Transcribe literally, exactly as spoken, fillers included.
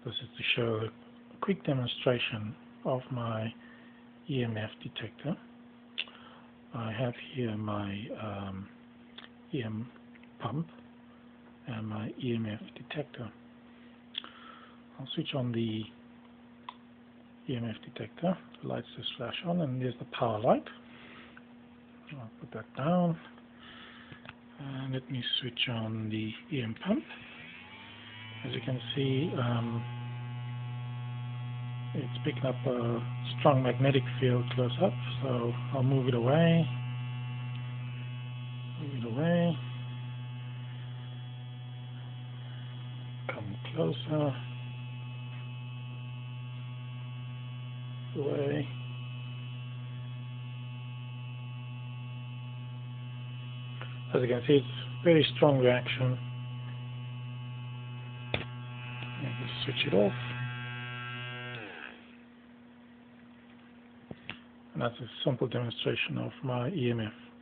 This is to show a quick demonstration of my E M F detector. I have here my um, E M pump and my E M F detector. I'll switch on the E M F detector. The lights just flash on, and there's the power light. I'll put that down, and let me switch on the E M pump. As you can see, um, it's picking up a strong magnetic field close up, so I'll move it away, move it away, come closer, away. As you can see, it's very strong reaction. And just switch it off. And that's a simple demonstration of my E M F.